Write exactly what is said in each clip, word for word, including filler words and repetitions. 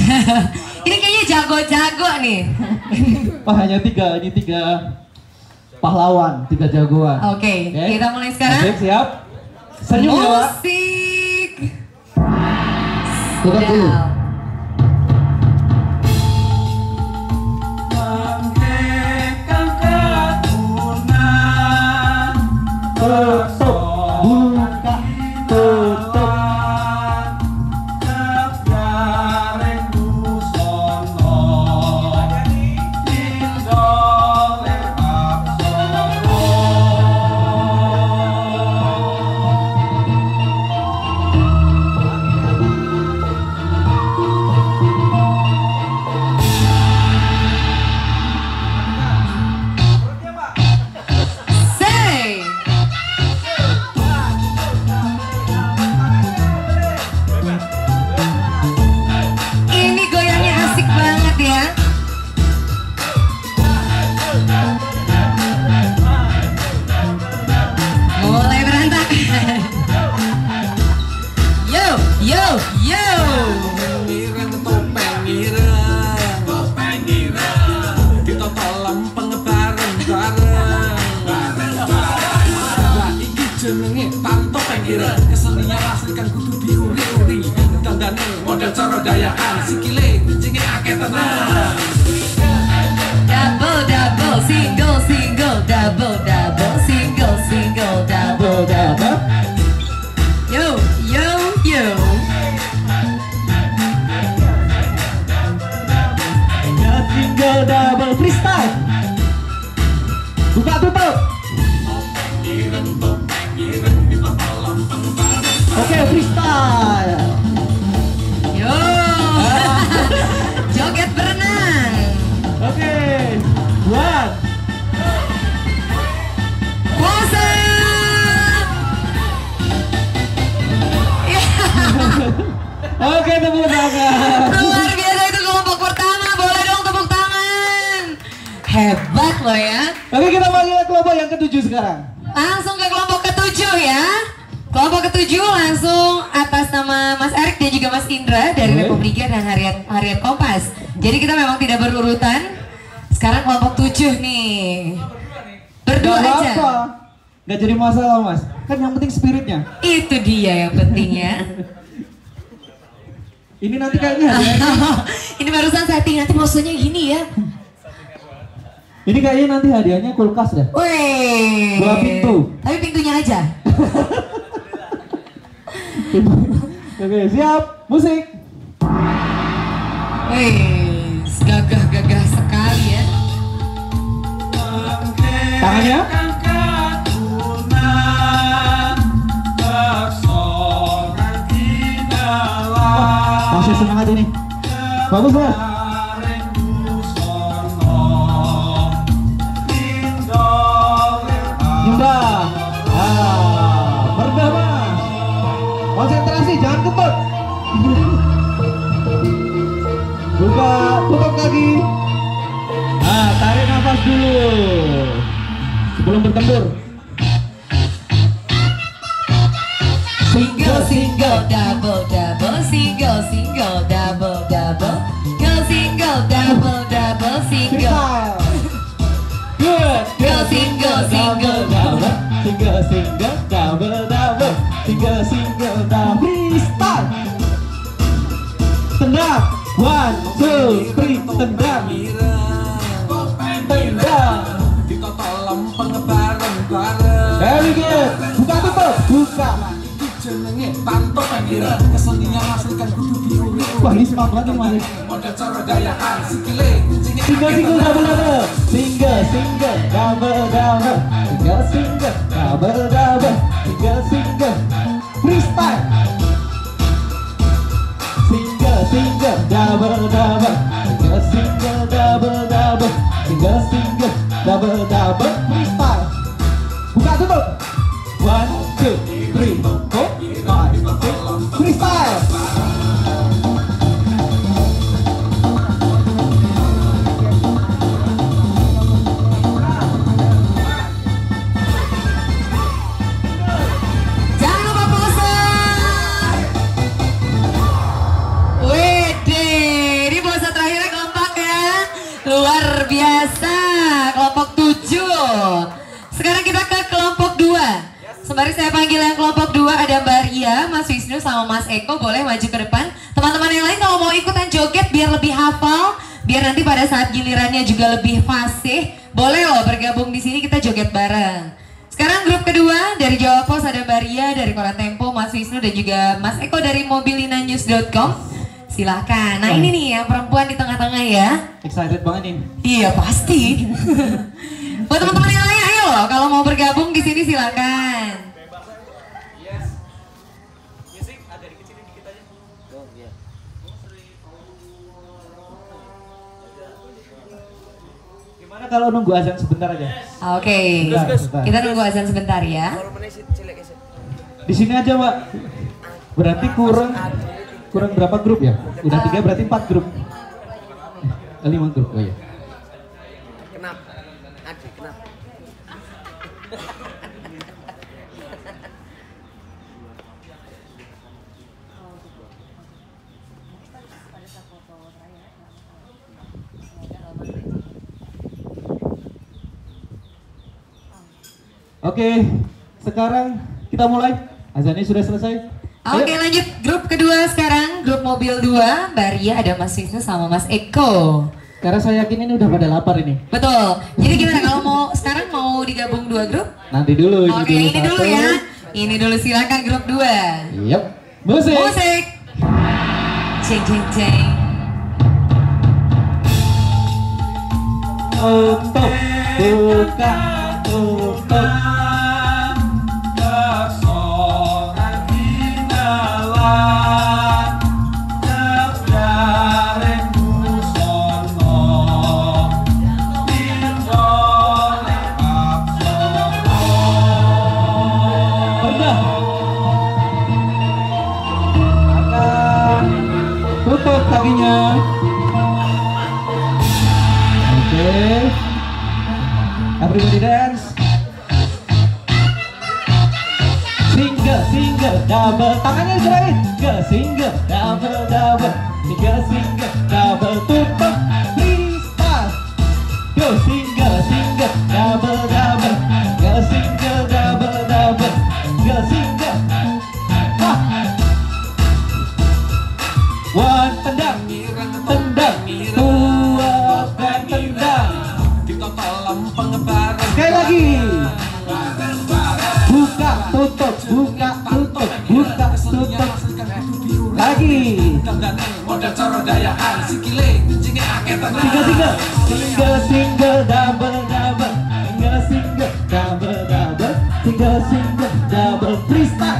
Ini kayaknya jago-jago nih. Pak hanya tiga, ini tiga pahlawan, tiga jagoan. Oke, okay, okay. Kita mulai sekarang. Oke, siap. Senyum ya, Pak. Musik. Tutup dulu. Tutup, buka, tutup. Kesenian aslikan kudu diuri-uri dandane model cara dayakan sikile kuncine akeh tenan. Double double single single double double single single double double. Yo yo yo. Single double freestyle. Buka tutup. Oke, okay, freestyle. Yo. Joget berenang. Oke. Okay. One. Pose. Oke, okay, tepuk tangan. Luar biasa, itu kelompok pertama. Boleh dong tepuk tangan. Hebat loh ya. Oke, okay, kita panggil kelompok yang ketujuh sekarang. Langsung ke kelompok ketujuh ya. Kelompok ketujuh langsung atas nama Mas Erik dan juga Mas Indra dari Republika dan Harian Harian Kompas. Jadi kita memang tidak berurutan. Sekarang kelompok tujuh nih. Berdua Gak aja. apa. Gak jadi masalah, Mas. Kan yang penting spiritnya. Itu dia yang pentingnya. Ini nanti kayaknya ini barusan setting, nanti maksudnya gini ya. Ini kayaknya nanti hadiahnya kulkas deh. Wih. Dua pintu. Tapi pintunya aja. Oke, siap. Musik. Wih, gagah-gagah sekali ya. Tangannya. Masih semangat ini. Bagus banget. Nyembah. Ah, merdah Mas. Konsentrasi, jangan kebut. Buka, tutup kaki. Nah, tarik nafas dulu sebelum bertempur. Single, single, double, double, single, single, double, double, go single, double, double, single. Good. Go single, single, double, single, single, double, double, single, single, double. Freestyle. Tendang. One, two, three, tendang. Tendang. Kita tolong pengebaran bareng. Very good. Buka tutup. Buka. Jenenge tanto pengira kesenian aslikan kudu diuri. Wah, ini semangat banget nih, Mas. Model cara dayakan sikile kuncine Single, single, double, double. Single, single, double, double. Single, single, double, double. Single, single. Freestyle. Single, single, double, double. Single, single, double, double. Single, single, double, double. Freestyle. Buka tutup. One, two, three, four, five, six. Freestyle. Jangan lupa pose. Wede. Luar biasa, kelompok tujuh. Sekarang kita ke kelompok dua. Sembari saya panggil yang kelompok dua, ada Mbak Ria, Mas Wisnu sama Mas Eko, boleh maju ke depan. Teman-teman yang lain kalau mau ikutan joget biar lebih hafal, biar nanti pada saat gilirannya juga lebih fasih, boleh loh bergabung di sini kita joget bareng. Sekarang grup kedua dari Jawa Pos ada Mbak Ria dari Koran Tempo, Mas Wisnu dan juga Mas Eko dari mobilina news dot com. Silakan. Nah ini nih yang perempuan di tengah-tengah ya. Excited banget nih. Iya pasti. Buat teman-teman yang lain ayo loh kalau mau bergabung di sini silakan. Gimana kalau nunggu azan sebentar aja? Oke. Okay. Kita nunggu azan sebentar ya. Di sini aja, Pak. Berarti kurang kurang berapa grup ya? Udah tiga berarti empat grup. Eh, lima grup. Oh iya. Kenapa? Adik, kenapa? Oke, sekarang kita mulai. Azannya sudah selesai. Oke, lanjut grup kedua sekarang, grup mobil dua, Mbak Ria, ada Mas Wisnu sama Mas Eko. Karena saya yakin ini udah pada lapar ini. Betul. Jadi gimana kalau mau sekarang mau digabung dua grup? Nanti dulu. Oke, ini, ini dulu ya. Ini dulu silakan grup dua. Yep. Musik. Musik. Ceng ceng ceng. Tutup, buka, tutup. Tutup kakinya. Oke. Okay. Everybody dance. Single, single, double. Tangannya serahin. Single, single, double, double. Single, single, double. Tutup. Freestyle. Go single, single, double, double. Single, single, double, double. Single, single. Ha. One, tendang, tendang, dua, dan tendang. Sekali lagi. Buka, tutup, buka, tutup, buka, tutup. Lagi. Single, single, single, single, double, double. Single, single, double, double. Single, single, double. Freestyle.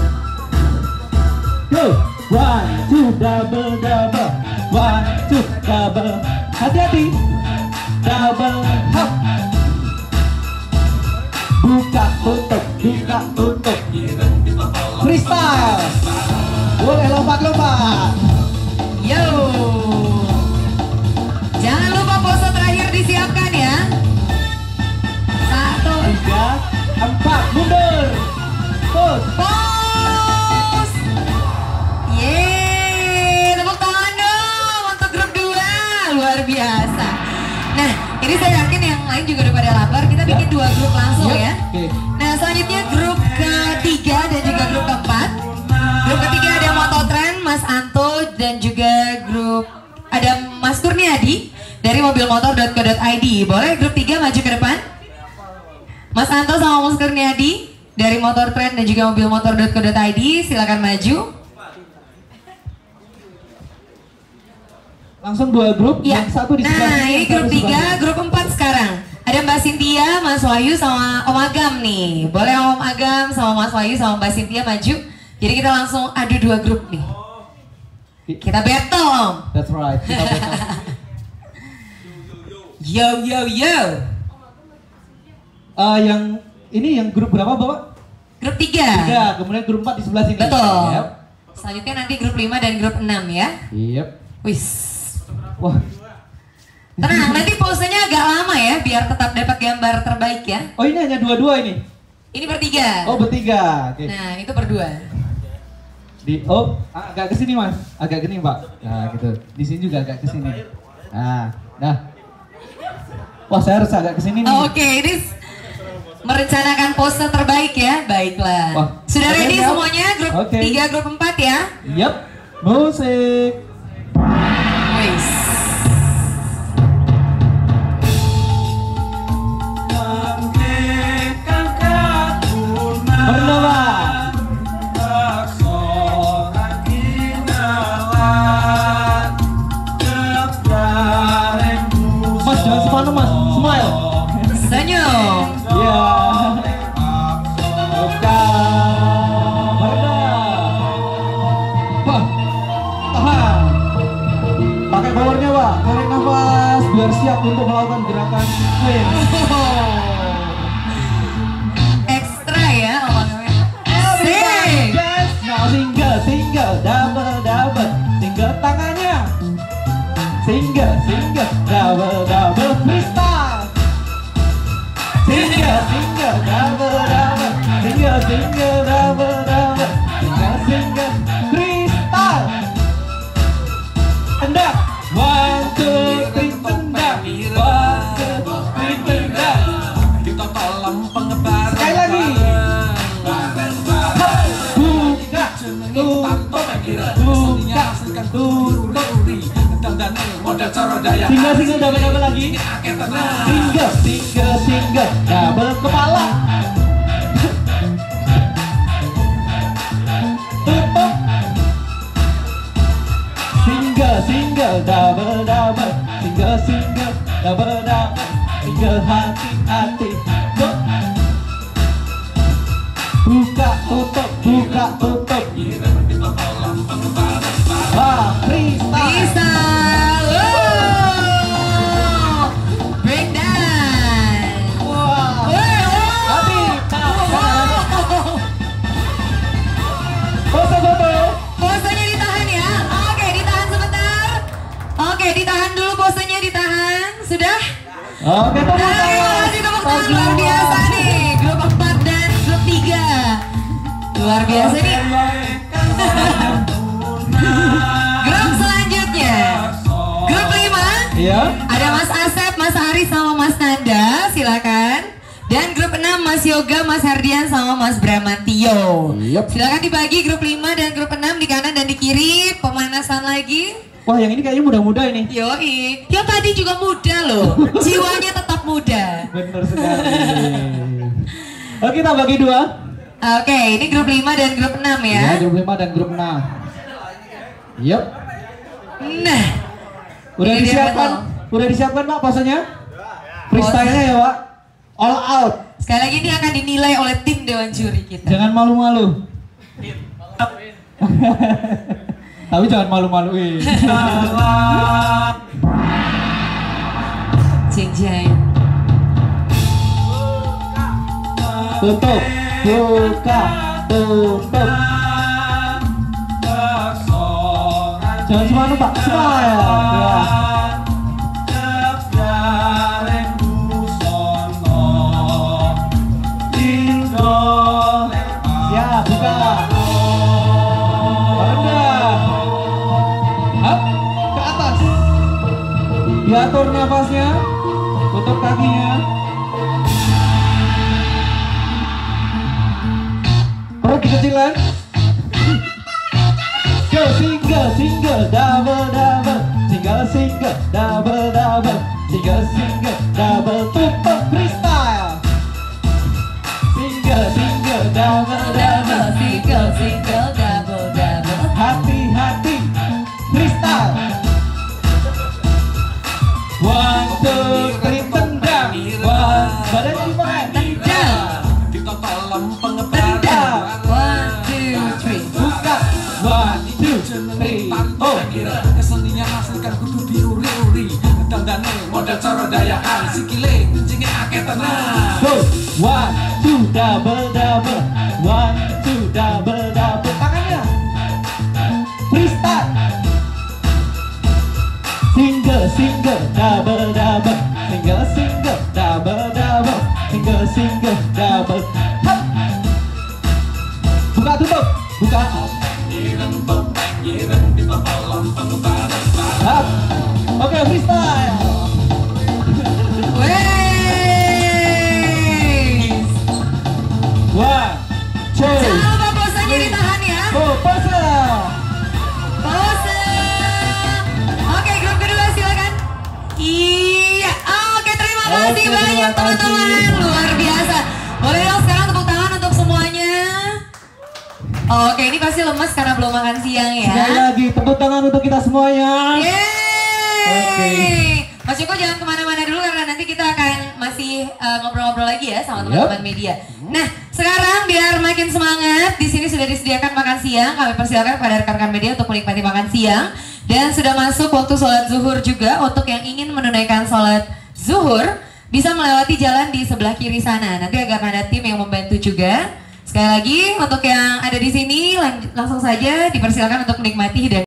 Go. One, two, double, double. One, two, double. Hati-hati. Double hop. Buka, tutup, buka, tutup. Freestyle. Boleh lompat-lompat. Yo. Jangan lupa pose terakhir disiapkan ya. Satu, Tiga, empat, mundur. Pose. pos. Yeay, tepuk tangan dong untuk grup dua. Luar biasa. Nah, ini saya yakin yang lain juga udah pada lapar. Kita bikin dua grup langsung Yep. ya. Oke. Nah, selanjutnya grup ketiga dan juga grup keempat. Grup ketiga ada Mototrend, Mas Anto dan juga grup ada Mas Kurniadi dari mobilmotor dot co dot i d. Boleh grup tiga maju ke depan? Mas Anto sama Mas Kurniadi dari Motortrend dan juga mobilmotor dot co dot i d, silakan maju. Langsung dua grup, Ya. yang satu di sebelah Nah, sini, ini yang grup satu sebelah tiga, sini. grup empat sekarang. Ada Mbak Cynthia, Mas Wahyu sama Om Agam nih. Boleh Om Agam sama Mas Wahyu sama Mbak Cynthia maju. Jadi kita langsung adu dua grup nih. Kita battle Om. That's right. Kita battle. Yo yo yo. Eh, yang ini yang grup berapa, Bapak? Grup tiga. Tiga, kemudian grup empat di sebelah sini. Betul. Yep. Selanjutnya nanti grup lima dan grup enam ya. Yep. Wis. Wah. Tenang, nanti posenya agak lama ya biar tetap dapat gambar terbaik ya. Oh, ini hanya dua-dua ini. Ini bertiga. Oh, bertiga. Oke. Nah, itu berdua. Di oh, agak ke sini, Mas. Agak gini, Pak. Nah, gitu. Di sini juga agak ke sini. Nah, nah. Wah, saya harus agak kesini nih. Oh, Oke, okay. Ini merencanakan pose terbaik ya. Baiklah. Wah. Sudah Okay, ready siap. semuanya? Grup Okay. tiga, grup empat ya? Yap. Musik. Wis. Bernama Mas, jangan sepanjang mas, smile. Senyum. Ya. Buka. Berda. Wah. Tahan. Pakai powernya pak, tarik nafas biar siap untuk melakukan gerakan swing. Ekstra ya omongnya. Sing. Now single, single, double, double, single tangannya. Single, single, double, double, freestyle. Single, single, double, double, single, single, double, double, single, single, freestyle. Tendang, one, two, three, tendang, one, two, three, tendang. Kita kolam pengebar. Sekali lagi. Buka, tutup, buka, tutup. Single, single, double, double lagi. Single, single, single, double kepala. Tutup. Single, single, double, double. Single, single, double, double. Single, hati-hati. Tutup. Buka, tutup, buka, tutup. Ah, freestyle. Bisa. Wow. Breakdown. Wow. Wow. Hati. Foto, foto. Posenya ditahan ya. Oke, ditahan sebentar. Oke, ditahan dulu posenya, ditahan. Sudah? Oke, tepuk Nah, tangan. terima kasih tepuk tangan luar biasa nih. Grup empat dan grup tiga. Luar biasa nih. Grup selanjutnya. Grup lima. Iya. Ada Mas Asep, Mas Aris sama Mas Nanda, silakan. Dan grup enam Mas Yoga, Mas Herdian sama Mas Bramantio. Yep. Silakan dibagi grup lima dan grup enam di kanan dan di kiri. Pemanasan lagi. Wah, yang ini kayaknya muda-muda ini. Yoi, yang tadi juga muda loh. Jiwanya tetap muda. Bener sekali. Oke, kita bagi dua. Oke, ini grup lima dan grup enam Ya, ya. grup lima dan grup enam. Yep. Nah, Udah ini dia disiapkan? betul. Udah disiapkan Pak posenya? Freestyle-nya ya Pak. All out. Sekali lagi ini akan dinilai oleh tim Dewan Juri kita. Jangan malu-malu. Tapi jangan malu-maluin. Jeng jeng. Tutup, buka, tutup. Jangan semuanya Pak, smile. Ya. Ya, buka. Rendah. Up, ke atas. Diatur nafasnya. Tutup kakinya. Perut kekecilan. Go single, single, double, double. Single, single, double, double. Single, single, double. Tutup freestyle. Single, single, double, double. Single, single, double, double. Hati-hati freestyle. One, two, three, tendang. One, badan dipakai. Tendang. Kita kolam pengebar. Tendang. One, two, three. Buka. One, two, three, oh. Kesenian aslikan kudu diuri-uri. Dandane model cara dayaan. Sikile kuncingnya akeh tenang. Go. One, two, double, double. One, two, double, double. Tangannya. Freestyle. Single, single, double, double. Single, single, double, double. Single, single, double. Hop. Buka, tutup. Buka. Hop. Oke, freestyle. Weh. teman-teman, luar biasa. Boleh dong sekarang tepuk tangan untuk semuanya. Oke, ini pasti lemes karena belum makan siang ya. Sekali lagi tepuk tangan untuk kita semuanya. Yeay. Oke. Mas Joko jangan kemana-mana dulu karena nanti kita akan masih uh, ngobrol-ngobrol lagi ya sama teman-teman Yep. media. Nah, sekarang biar makin semangat, di sini sudah disediakan makan siang. Kami persilakan kepada rekan-rekan media untuk menikmati makan siang. Dan sudah masuk waktu sholat zuhur juga. Untuk yang ingin menunaikan sholat zuhur, bisa melewati jalan di sebelah kiri sana. Nanti akan ada tim yang membantu juga. Sekali lagi, untuk yang ada di sini, lang- langsung saja dipersilakan untuk menikmati hidangan.